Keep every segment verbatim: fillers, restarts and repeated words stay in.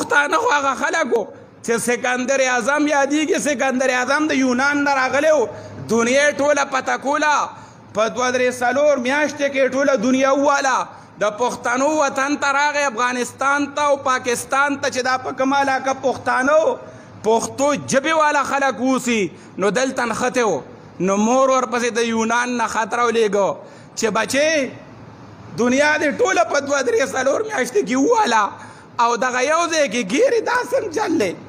پښتانه خو هغه خلک و چې سکندر اعظم یادېږي سکندر اعظم د یونان نه راغلی و دنیا ټوله پته کوله په دوه درې څلور میاشتې کې ټوله دنیا وواله د پښتنو وطن ته راغی افغانستان ته او پاکستان ته چې دا په کومه علاقه پښتانه پښتو ژبې والا خلک اوسي نو دلته نښتې و نو مور ورپسې د یونان نه خط راولېږه چې بچې دنیا دې ټوله په دوه درې څلور میاشتې کې وواله او دغه یو ځای کې ګیرې دا څنګه چل دی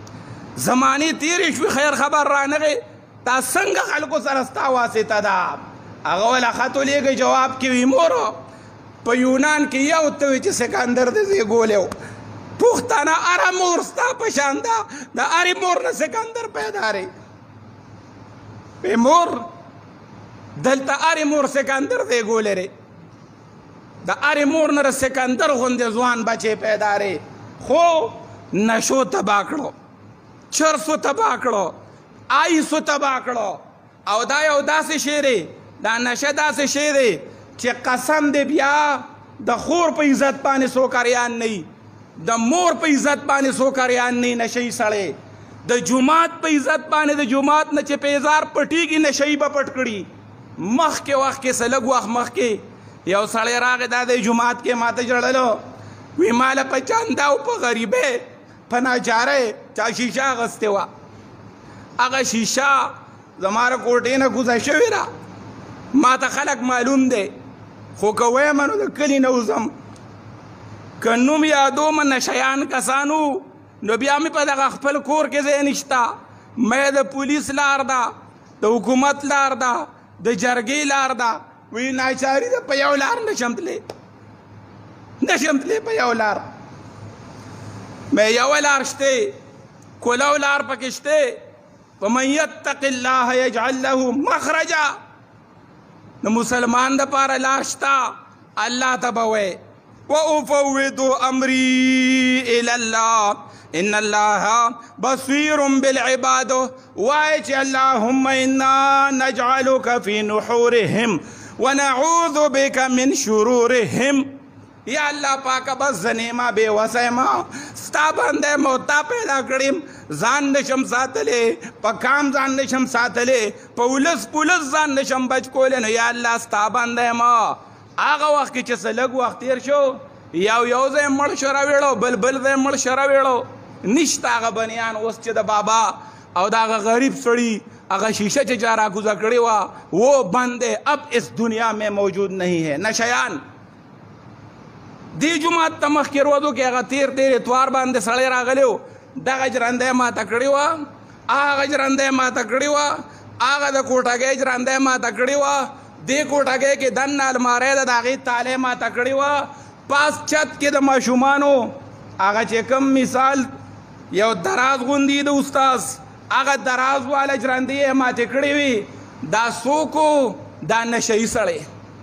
زمانې تېرې شوې خیر خبر رانغی دا څنګه خلکو سره ستا واسطه ده هغه وله خط ولېږئ جواب کې وي مور په یونان کې یو ته وي چې سکندر دې زېږولی و پښتانه هره مور ستا په شان ده د هرې مور نه سکندر پیدا دی بې مور دلته هرې مور سکندر زېږولی دی د هرې مور نه د سکندر غوندې ځوان بچی پیدا دی خو نشو تباه کړو چرسو تباه کړو آیسو تباه کړو او دا یو داسې شی دی دا نشه داسې شی دی چې قسم دی بیا د خور په عزت باندې څوک اریان نه وي د مور په عزت باندې څوک اریان نه وي نشهیي سړی د جومات په عزت باندې د جومات نه چې پیزار پټېږي نشهیي به پټ کړي مخکې وخت کې څه لږ وخت مخکې یو سړی راغی دا د جومات کې ماته ژړلو وی ماله په چنده او په غریبۍ په ناچارۍ چا شیشه اخیستې وه هغه شیشه زما د کوټې نه کوزه شوې ده ما ته خلک معلوم دی خو که ویمه نو د کلي نه وځم که نوم یادومه نشیان کسانو نو بیا مې په دغه خپل کور کې ځای نشته مې د پولیس لار ده د حکومت لار ده د جرګې لار ده وی ناچاري ده په یو لار نشم تللی نشم تللی په یو لار مې یوه لار شته کولو لار پکې شته ومن یتق الله یجعل له مخرجا د مسلمان دپاره لار شته الله ته به وایي وافوض امری الی الله ان الله بصیر بالعباد وایي چې اللهم انا نجعلک فی نحورهم ونعوذ بک من شرورهم یا الله پاکه بس زنیما بې وسه یم ستا بنده یم او تا پیدا کړیم ځان نشم ساتلی په کام ځان نشم ساتلی په ولس پولس ځان نشم بچ کولی نو یا الله ستا بنده یم هغه وخت کې چې څه لږ وخت تېر شو یو یو ځای مړ شو راویړو بل بل ځای مړ شو راویړو نشته هغه بنیان اوس چې د بابا او د هغه غریب سړي هغه شیشه چې جا راکوزه کړې وه وہ بندے اب اس دنیا میں موجود نہیں ہے نشیان دی جومات ته مخکې ورځو کې هغه تیر تیر اتوار باندې سړی راغلی و دغه جرنده یې ماته کړې وه هغه جرنده یې ماته کړې وه هغه د کوټګۍ جرنده یې ماته کړې وه دې کوټګۍ کې دننه الماری ده د هغې تالې ماته کړې وه پاس چت کې د ماشومانو هغه چې کوم مثال یو دراز غوندي د استاز هغه دراز والا جرندې یې ماتې کړې وي دا څوک و دا نشهیي سړی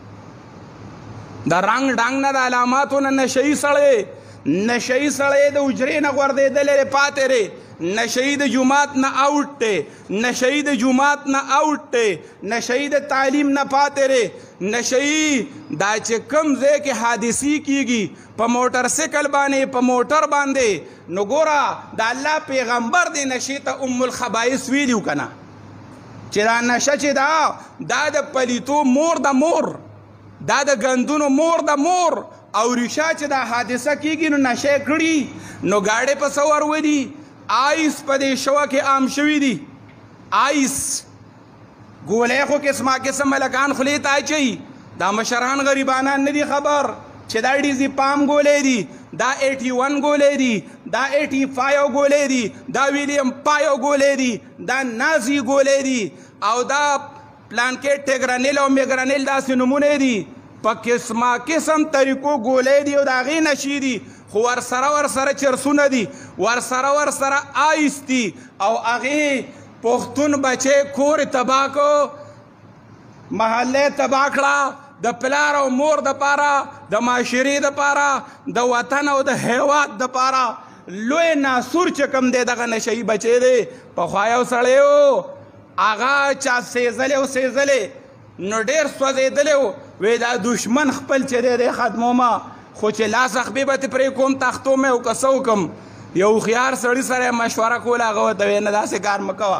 د رنګ ډنګ نه د علاماتو نه نشهیي سړی نشهیي سړی د حجرې نه غورځېدلی دی پاتې دی نشهیي د جومات نه آوټ دی نشهیي د جومات نه آوټ دی نشهیي د تعلیم نه پاتې دی نشهیي دا چې کوم ځای کې حادثې کېږي په موټر سایکل باندې په موټر باندې نو ګوره د الله پیغمبر دی نشې ته ام الخبایث ویلي و که نه چې دا نشه چې ده دا د پلیتو مور د مور دا د ګندونو مور د مور او ریشه چې دا حادثه کېږي نو نشه کړي نو ګاډې په څه ورودي آیس په دې شوه کې عام شوي دي آیس ګولۍ خو قسمه قسم ملکان خولې ته اچوي دا مشران غریبانان نه دي خبر چې دا ډیزیپام ګولۍ دي دا ایټي ون ګولۍ دي دا ایټي فایو ګولۍ دي دا ویلیم پایو ګولۍ دي دا نازي ګولۍ دي او دا پلانکېټ ټیګرانیل او میګرانیل داسې نومونه دي په قسمه قسم طریقو ګولۍ دي او د هغې نشي دي خو ورسره ورسره چرسونه دي ورسره ورسره آیس دي او هغې پښتون بچی کور تباه کړو محله تباه کړه د پلار او مور دپاره د معاشرې دپاره د وطن او د هیواد دپاره لوی ناسور چې کوم دی دغه نشهیي بچی دی پخوا یو سړی و هغه چا سیزلی و سیزلی نو ډېر سوځېدلی و وی دا دشمن خپل چې دی دی ختمومه خو چې لاس اخبې به تې پرې کوم تختو مې او که څه وکړم یو هوښیار سړي سره مشوره کوله هغه ورته ویل نه داسې کار مه کوه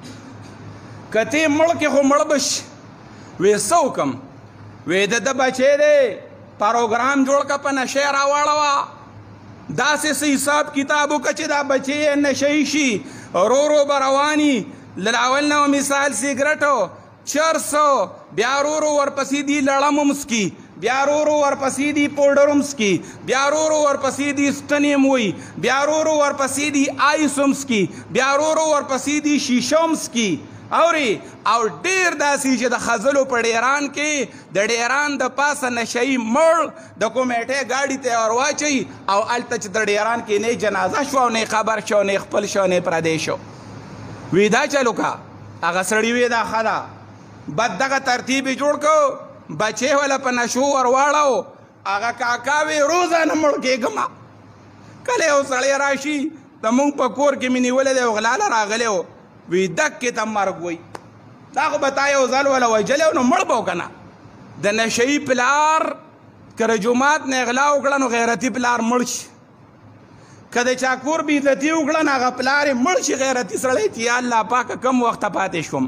که ته مړ کې خو مړ به شي وی څه وکړم وی د ده بچی دی پروګرام جوړ که په نشې راواړوه داسې څه حساب کتاب وکړه چې دا بچی یې نشهیي شي رو رو به رواني له اول نه مثال سګرټو چرسو بیا رو رو ورپسې دي لړم هم څکي بیا رو رو ورپسې دي پوډر هم څکي بیا رو رو ورپسې دي سټنې هم وي بیا رو رو ورپسې دي آیس هم څکي بیا رو رو ورپسې دي شیشه هم څکي اوري او ډیر داسې چې د خزلو په ډیران کې د ډیران د پاسه نشهیي مړ د کومیټې ګاډي ته ور واچوي او هلته چې د ډیران کې نه جنازه شوه او نه خبر شو نه خپل شو نه پردی شو وی دا چلو کا هغه سړي وی دا ښه ده بد دغه ترتیب یې جوړ کړو بچې وله په نشو ور واړو هغه کاکا وی روزانه مړ کېږم کله یو سړی راشي زمونږ په کور کې مې نیولی دی غلاله راغلی و وی دکې ته مرګ وی دا خو به تا یو ځل وله وژلی و نو مړ به و که نه د نشهیي پلار که د جومات نه اغلا وکړه نو غیرتي پلار مړ شي که د چا کور بې عزتي وکړه نو هغه پلار یې مړ شي غیرتي سړی چې یا الله پاکه کم وخته پاتې شوم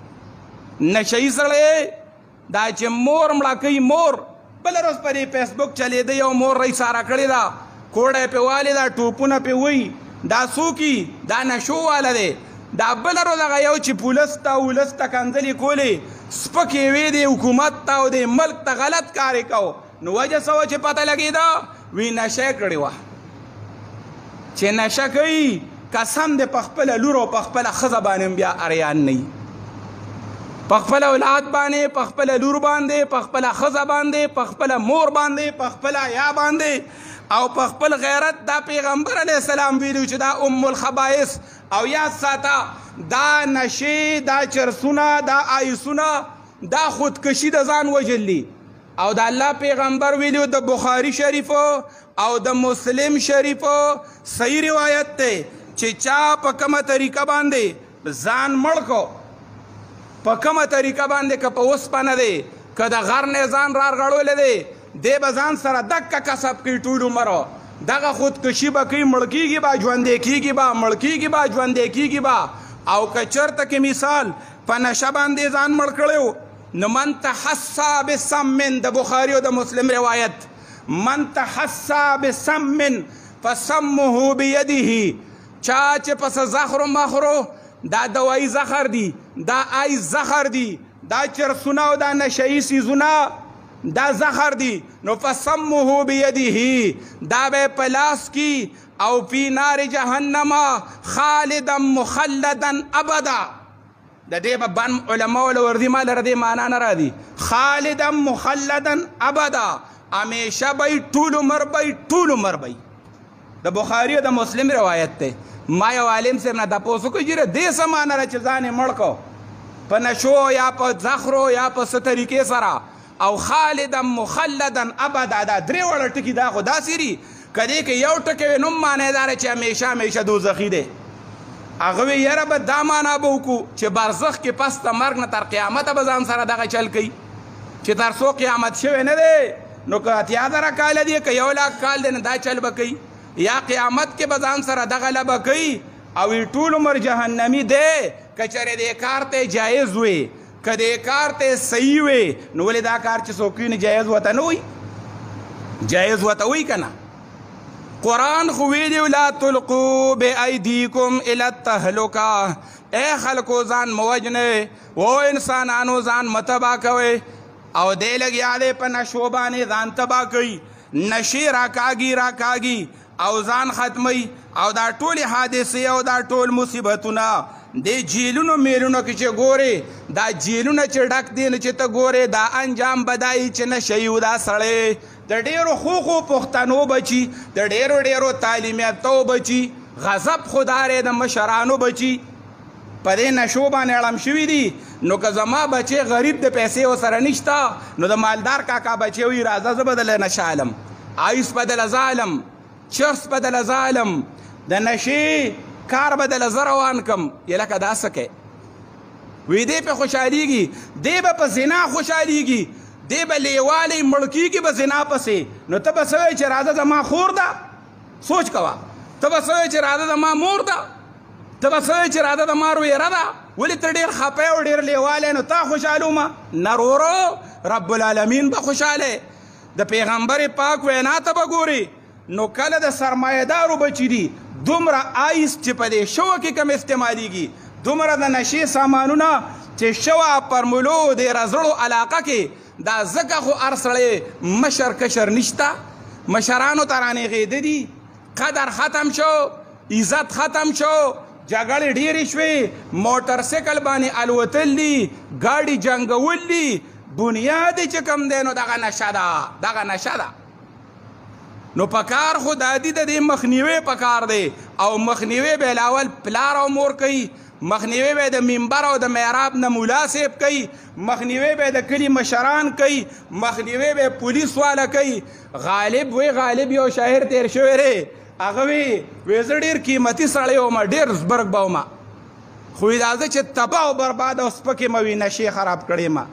نشهیي سړی دا چې مور مړه کوي مور بله روز په دې فیسبوک چلېده یو مور رئیس ساره کړې ده کوډه یې پې والې ده ټوپونه پې وي دا څوکي دا نشو واله دی دا بله روز هغه یو چې پولس ته ولس ته کنځلې کولې سپکې وې د حکومت ته او د ملک ته غلط کار یې کو نو وجه څه وه چې پته لګېده وی نشه یې کړې وه چې نشه کوي قسم دی په خپله لور او په خپله ښځه باندې بیا اریان نه وي په خپل اولاد باندې په خپل لور باندې په خپل ښځه باندې په خپل مور باندې په خپل یا باندې او په خپل غیرت دا پیغمبر علیه السلام ویلو چې دا ام الخبائث او یاد ساته دا نشې دا چرسونه دا آیسونه دا خودکشي د ځان وژل دي او د الله پیغمبر ویلو د بخاري شریفو او د مسلم شریفو صحیح روایت دی چې چا په کومه طریقه باندې ځان مړ کو په کومه طریقه باندې که په اوسپنه دی که د غر نه ځان رارغړولی دی دی به ځان سره دکه کسب کوي ټول عمر دغه خودکشي به کوي مړ کېږي به ژوندی کېږي به مړ کېږي به ژوندی کېږي به او که چېرته کې مثال په نشه باندې ځان مړ کړی نو من تحسا بسمن د بخاري او د مسلم روایت من تحسا بسمن فسمه بیده چا چې پس زخرو مخرو دا دوایی زخر دی دا آی زخر دی دا چرسونه او دا نشهیي سیزونه دا زخر دی نو فسمه بیده دا به په لاس کی او فی نار جهنم خالدا مخلدا ابدا د دې به بن علما ول وردی ما لره دې معنا نه راځي خالدا مخلدا ابدا همیشه به ټول عمر به ټول عمر به د بخاری او د مسلم روایت ته ما یو عالم صاحب نه تاسو کو جره دې سمانه را چې ځان مړ کو په نشو یا په زخرو یا په څه طریقې سره او خالدا مخلدا ابدا دا درې وړه ټکي دا خو داسې دي که دې کې یو ټکی وي نوم معنی داره چې همیشه همیشه دوزخي دی هغه وی یاره به دا معنا به وکړو چې برزخ کې پس د مرګ نه تر قیامته به ځان سره دغه چل کوي چې تر څو قیامت شوی نه دی نو که اتیا زره کاله دی که یو لاک کال دی نه دا چل به کوي یا قیامت کې به ځان سره دغه لبه کوي او ټول عمر جهنمي دی که چېرې دې کار ته جایز وي که دې کار ته صحیح وي نو ولې دا کار چې څوک نه جایز ورته نه وي جایز ورته وي که نه قرآن خو ویلي لا تلقوا بأیدیکم الی التهلکه ای خلکو ځان مه وژنئ و انسانانو ځان مه تباه کوئ او دی لګیا دی په نشو باندې ځان تباه کوي نشې راکاږي راکاږي او ځان ختموي او دا ټولې حادثې او دا ټول مصیبتونه د جیلونو میلونو کې چې ګورې دا جیلونه چې ډک دي نو چې ته ګورې دا انجام بدایي چې نشهیي و دا سړی د ډېرو خو خو پښتنو بچي د ډېرو ډېرو تعلیمیاتو بچي غضب خدای د مشرانو بچي په دې نشو باندې اړم شوي دي نو که زما بچی غریب د پیسې ورسره نشته نو د مالدار کاکا بچی وي راځه زه به دله نشه علم آیس به دله زه علم چرس به دله زه علم د نشې کار به دله زه روان کم یې لکه دا څه کوې وی دی پې خوشحالیږي دی به په زنا خوشحالیږي دی به لیوالی مړ کېږي به زنا پسې نو ته به څه وایې چې راځه زما خور ده سوچ کوه ته به څه وایې چې راده د ما مور ده ته به څه وایې چې راده د ما رویره ده ولې ته ډېر خفه او ډېر لیوالی نو تا خوشحاله ومه نه ورورو رب العالمین به خوشحاله د پیغمبر پاک وینا ته به ګوري نو کله د سرمایهدارو بچي دي دومره آیس چې په دې شوه کې کم استعمالیږي دومره د نشې سامانونه چې شوه پرملو د رزړو علاقه کې دا ځکه خو هر سړی مشر کشر نشته مشرانو ته رانغېده دي قدر ختم شو عزت ختم شو جګړې ډېرې شوې موټر سایکل باندې الوتل دي ګاډي جنګول دي بنیاد چې کوم دی نو دغه نشه ده دغه نشه ده نو پکار خو دادی د دې مخنیوی پکار دی او مخنیوی به لاول پلار او مور کوي مخنیوی به د منبر او د محراب نه مولا صاحب کوي مخنیوی به د کلي مشران کوي مخنیوی به پولیس والا کوي غالب وی غالب یو شاعر تیر شوی دی هغه وی وی زه ډېر قیمتي سړی وم ډېر زبرګ به وم خو دا زه چې تباه او برباد او سپکې مه وي نشې خراب کړې ما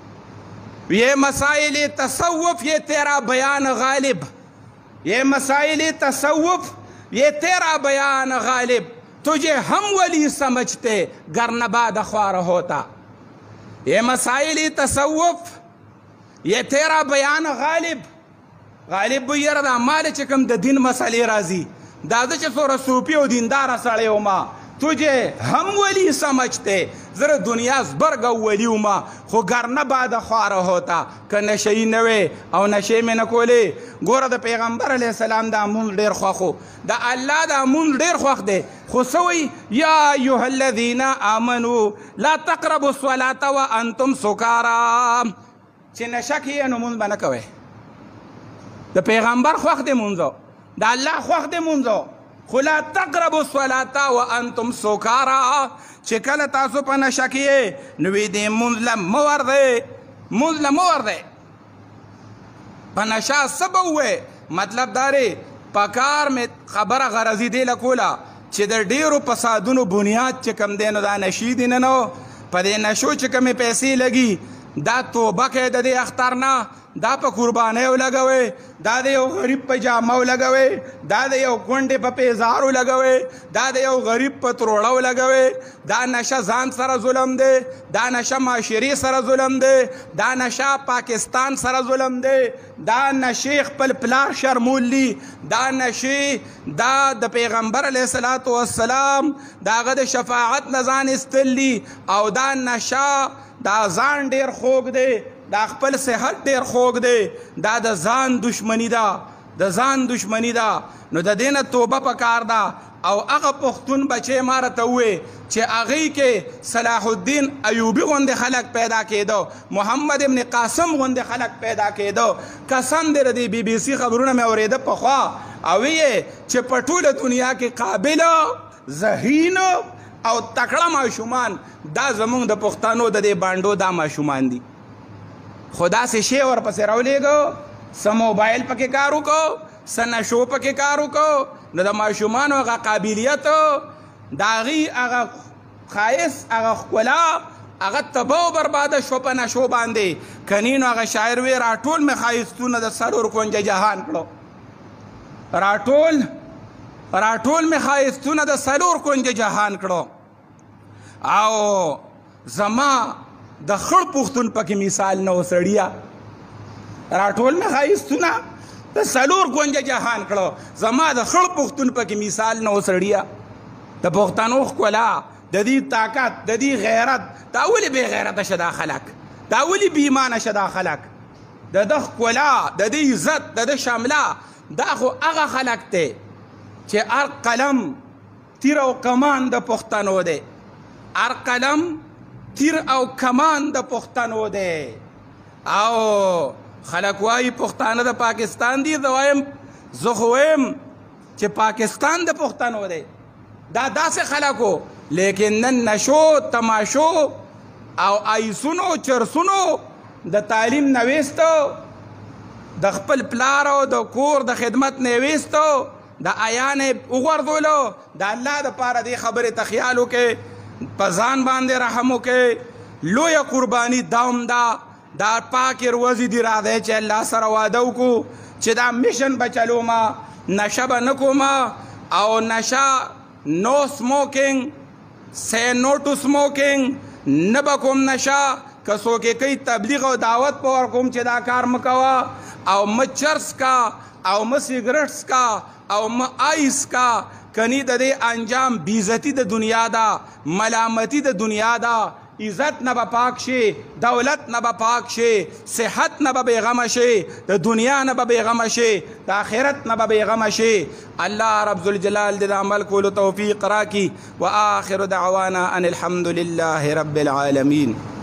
یہ مسائل تصوف یہ تیرا بیان غالب یہ مسائل تصوف یہ تیرا بیان غالب تجھے ہم ولی سمجھتے گر نباد خوار ہوتا یہ مسائل تصوف یہ تیرا بیان غالب غالب بو یره دا مال چې کوم د دین مسلې راځي دا زه چې څوره صوفي او دینداره سړی وما تجھے ہم ولی سمجھتے زر دنیا زبرگ ولی وما خو گر نه بعد خواره ہوتا که نشهی نوی او نشه می نکولی گوره د پیغمبر علیه السلام دا مونږ ډیر خوښو د الله دا مونږ ډیر خوښ دی خو سوی یا ایها الذین آمنوا لا تقربوا الصلاة وانتم سکارا چې نشه کې نو مونږ به نه کوئ د پیغمبر خوښ دی مونځو د الله خوښ دی مونځو خو لا تقربوا الصلاة وانتم سکارا چې کله تاسو په نشه کې یې نو وی دې مونځ له مه ورځئ مونځ له مه ورځئ په نشه څه به ووایې مطلب دا دی پکار مې خبره غرضي دی له کوله چې د ډېرو فسادونو بنیاد چې کوم دی نو دا نشي دي نه نو په دې نشو چې کومې پیسې لګي دا توبه کوې د دې اختر نه دا په قربانیو لګوئ دا د یو غریب په جامو لګوئ دا د یو کونډې په پیزارو لګوئ دا د یو غریب په تروړو لګوئ دا نشه ځان سره ظلم دی دا نشه معاشرې سره ظلم دی دا نشه پاکستان سره ظلم دی دا نشې خپل پلار شرمول دي دا نشې دا د پیغمبر علیه الصلاة والسلام د هغه د شفاعت نه ځان ایستل دي او دا نشه دا ځان ډېر خوږ دی دا خپل صحت ډېر خوږ دی دا د ځان دشمني ده د ځان دشمني ده نو د دې نه توبه پکار ده او هغه پښتون بچی ما راته ووایي چې هغې کې صلاح الدین ایوبي غوندې خلک پیدا کېدو محمد ابن قاسم غوندې خلک پیدا کېدو قسم دی د دې بي بي سي خبرونه مې اورېده پخوا او ویې چې په ټوله دنیا کې قابله ذهین او تکړه ماشومان دا زمونږ د پښتنو د دې بانډو دا ماشومان دي خو داسې شی ورپسې راولېږو څه موبایل پکې کار وکړو څه نشو پکې کار وکړو نو د ماشومانو هغه قابلیت د هغې هغه ښایست هغه ښکلا هغه تباه و برباده شو په نشو باندې کنی نو هغه شاعر وی راټول مې ښایستونه د څلور کونجه جهان کړو راټول راټول مې ښایستونه د څلور کونجه جهان کړو او زما د خړ پښتون پکې مثال نه و سړیه راټول مې ښایستونه د څلور کونجه جهان کړو زما د خړ پښتون پکې مثال نه و سړیه د پښتنو ښکلا د دې طاقت د دې غیرت دا ولې بې غیرته شه دا خلک دا ولې بې ایمانه شه دا خلک د ده ښکلا د دې عزت د ده شمله دا خو هغه خلک دی چې هر قلم تیر او کمان د پښتنو دی هر قلم تیر او کمان د پښتنو دی او خلک وایي پښتانه د پاکستان دي زه وایم زه خو وایم چې پاکستان د پښتنو دی دا داسې خلکو لیکن نن نشو تماشو او ایسونو چرسونو د تعلیم نه ویستو د خپل پلار او د کور د خدمت نه ویستو د ایان وغورځولو د الله دپاره دې خبرې ته خیال وکړې په ځان باندې رحم وکړې لویه قرباني دام ده دا پاکې روزې دي راځئ چې الله سره واده وکړو چې دا میشن به چلومه نشه به نه کومه او نشه نو سموکنگ say no to smoking نه به کوم نشه که څوک یې کوي تبلیغ او دعوت په ورکوم چې دا کار مه کوه او مه چرس کا او مه سیګرټس کا او مه آیس کا کنی د دې انجام بیزتی د دنیا دا ملامتی د دنیا دا عزت نه به پاک شي دولت نه به پاک شي صحت نه به بېغمه شي د دنیا نه به بېغمه شي د آخرت نه به بېغمه شي الله رب ذوالجلال دې د عمل کولو توفیق راکړي و آخر دعوانا ان الحمد لله رب العالمین